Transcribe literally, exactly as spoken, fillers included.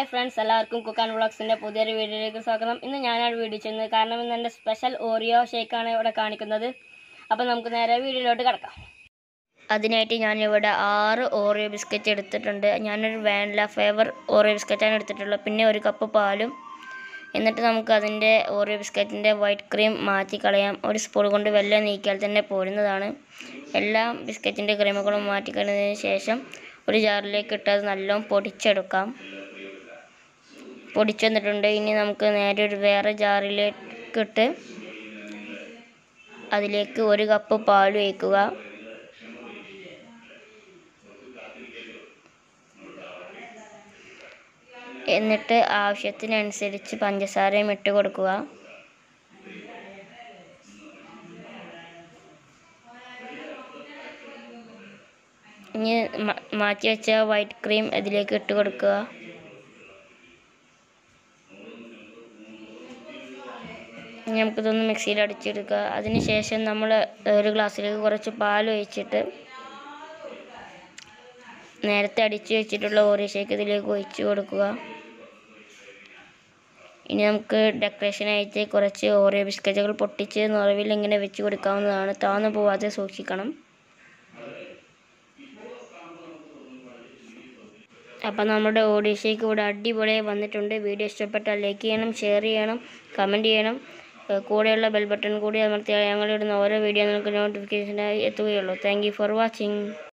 Friends, എല്ലാവർക്കും cook and വ്ളോഗ്സിൻ്റെ പുതിയൊരു വീഡിയോയിലേക്ക് സ്വാഗതം. ഇന്ന് ഞാനാണ് വീഡിയോ ചെയ്യുന്നത്, കാരണം ഇന്ന് എൻ്റെ സ്പെഷ്യൽ ഓറിയോ ഷേക്കാണ് ഇവിടെ കാണിക്കുന്നത്. അപ്പോൾ നമുക്ക് നേരെ വീഡിയോയിലോട്ട് കിടക്കാം. അതിനായിട്ട് ഞാനിവിടെ ആറ് ഓറിയോ ബിസ്ക്കറ്റ് എടുത്തിട്ടുണ്ട്. ഞാനൊരു വാനില ഫ്ലേവർ ഓറിയോ ബിസ്ക്കറ്റാണ് എടുത്തിട്ടുള്ളത്. പിന്നെ ഒരു കപ്പ് പാലും. എന്നിട്ട് നമുക്ക് അതിൻ്റെ ഓറിയോ ബിസ്ക്കറ്റിൻ്റെ വൈറ്റ് ക്രീം മാറ്റി കളയാം. ഒരു സ്പൂൺ കൊണ്ട് വെള്ളം നീക്കിയാൽ തന്നെ പോരുന്നതാണ്. എല്ലാ ബിസ്ക്കറ്റിൻ്റെ ക്രീമുകളും മാറ്റി കളഞ്ഞതിന് ശേഷം ഒരു ജാറിലേക്ക് ഇട്ട് അത് നല്ലോണം പൊടിച്ചെടുക്കാം. പൊടിച്ചു വന്നിട്ടുണ്ട്. ഇനി നമുക്ക് നേരെ ഒരു വേറെ ജാറിലേക്ക് ഇട്ട് അതിലേക്ക് ഒരു കപ്പ് പാൽ ഒഴിക്കുക. എന്നിട്ട് ആവശ്യത്തിനനുസരിച്ച് പഞ്ചസാരയും ഇട്ട് കൊടുക്കുക. ഇനി മാറ്റി വെച്ച വൈറ്റ് ക്രീം ഇതിലേക്ക് ഇട്ട് കൊടുക്കുക. ഇനി നമുക്കിതൊന്ന് മിക്സിയിൽ അടിച്ചെടുക്കുക. അതിന് ശേഷം നമ്മൾ ഒരു ഗ്ലാസ്സിലേക്ക് കുറച്ച് പാൽ ഒഴിച്ചിട്ട് നേരത്തെ അടിച്ചു വെച്ചിട്ടുള്ള ഓറിയോ ഷേക്ക് ഇതിലേക്ക് ഒഴിച്ച് കൊടുക്കുക. ഇനി നമുക്ക് ഡെക്കറേഷനായിട്ട് കുറച്ച് ഓറിയോ ബിസ്ക്കറ്റുകൾ പൊട്ടിച്ച് നിറവിൽ ഇങ്ങനെ വെച്ച് കൊടുക്കാവുന്നതാണ്. താന്നു പോവാതെ സൂക്ഷിക്കണം. അപ്പം നമ്മുടെ ഓറിയോ ഷേക്ക് ഇവിടെ അടിപൊളിയായി വന്നിട്ടുണ്ട്. വീഡിയോ ഇഷ്ടപ്പെട്ടാൽ ലൈക്ക് ചെയ്യണം, ഷെയർ ചെയ്യണം, കമൻറ്റ് ചെയ്യണം. കൂടെയുള്ള ബെൽ ബട്ടൺ കൂടി അമർത്തിയാൽ ഞങ്ങളിടുന്ന ഓരോ വീഡിയോ നിങ്ങൾക്ക് നോട്ടിഫിക്കേഷനായി എത്തുകയുള്ളൂ. Thank you for watching.